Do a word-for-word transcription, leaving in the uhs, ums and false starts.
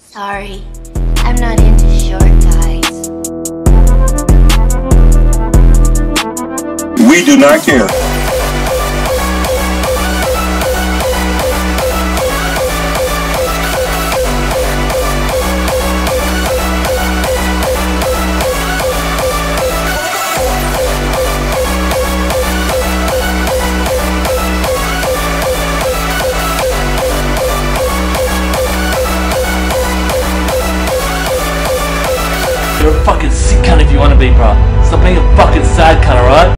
Sorry, I'm not into short guys. We do not care. You're a fucking sick cunt if you want to be, bro. Stop being a fucking sad cunt, alright?